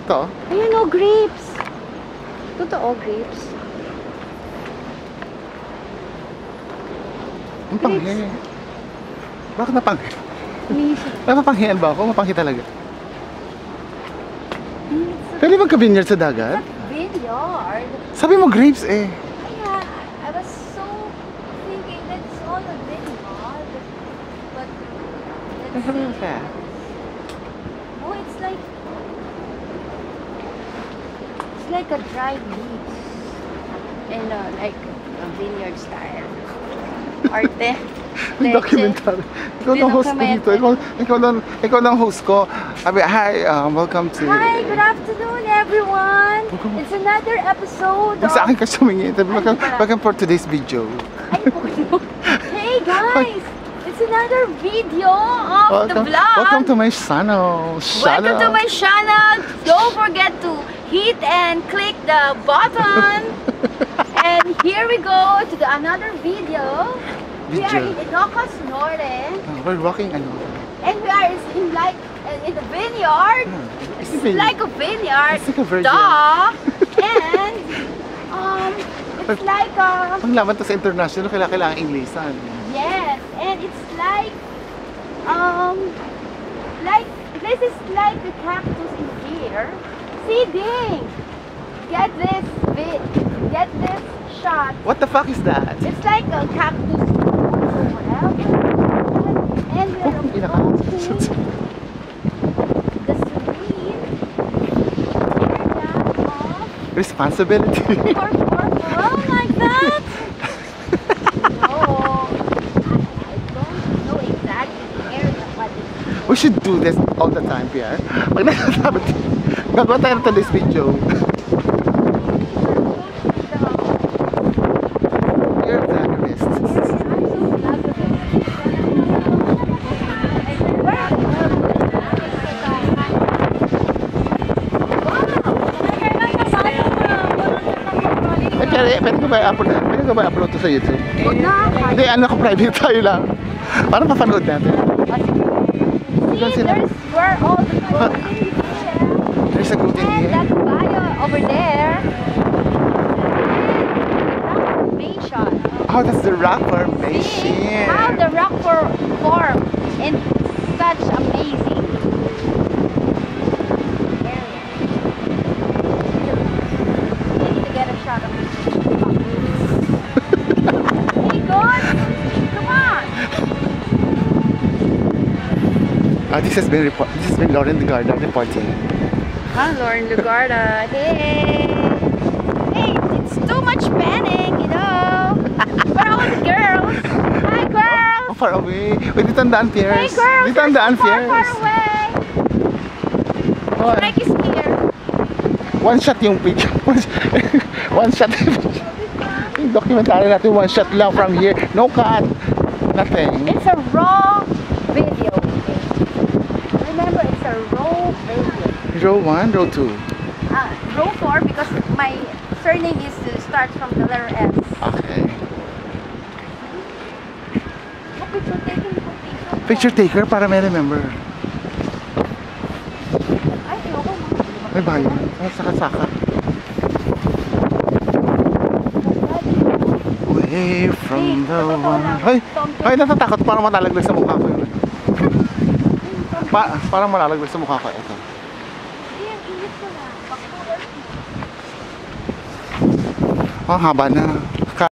Ito. Ayan o, grapes. Totoo, grapes. Ang panghi. Bakit napanghi? Amazing. Napapanghian ba ako? Mapanghi talaga. Pwede magka-vineyard sa dagat? Vineyard. Sabi mo grapes eh. Yeah, I was so thinking that's all a vineyard. But let's Sabi mo see. siya. Oh, it's like a dried leaves. And like a vineyard style. Arte. Documentary. Ikaw ang host ko dito. Ikaw ang host ko. Hi, welcome to... Hi, good afternoon everyone. It's another episode of... Sa akin ka sumingin. Welcome for today's video. Hey guys! It's another video of the vlog. Welcome to my channel. Welcome to my channel. Don't forget to hit and click the button. And here we go to another video. We are in Ilocos Norte. We're walking and we are in the vineyard. It's like a vineyard. It's like a virgin. And it's like a... Pang laban to sa international, kailangan Inglesan. Yes, and it's like this is like the cactus in here. Seeding. Get this shot. What the fuck is that? It's like a cactus or whatever. And we're approaching the serene area of Responsibility. Kapurpurawan like that. No, I don't know exactly the area, but it's... We should do this all the time, Pier. Pag nagsasabi, gagawa tayo ng this video. Pwede ko ba i-upload to sa YouTube? Hindi, private tayo lang. Parang papanood natin. See, there's where all the protein is. There's a gluten And here. that bio over there. And the rock formation. Oh, that's the rock formation. See how the rock form in such amazing area. We need to get a shot of this. Hey guys, come on. This has been Lauren Lugarda reporting. Lauren Lugarda. Hey, it's too much panning, you know. For all the girls. Hi, girls. Oh, far away. Wait, dito ang daan, Piers. Hey, girls. Dito ang daan, Piers. Far away. Oh, Mike is here. one shot yung picture. One shot. Yung documentary natin, one shot lang from here. No cut. Nothing. It's a raw video. Remember, it's a raw video. Row 1, row 2. Row 4 because my surname is starts from the letter S. Okay. Oh, picture taking. Picture taker para may remember. Ay, ayoko mo. May bayan. Saka-saka. Away from the one. Ay, natatakot. Parang malalaglag sa mukha ko yun. Parang malalaglag sa mukha ko. Ito. Oh, haba na.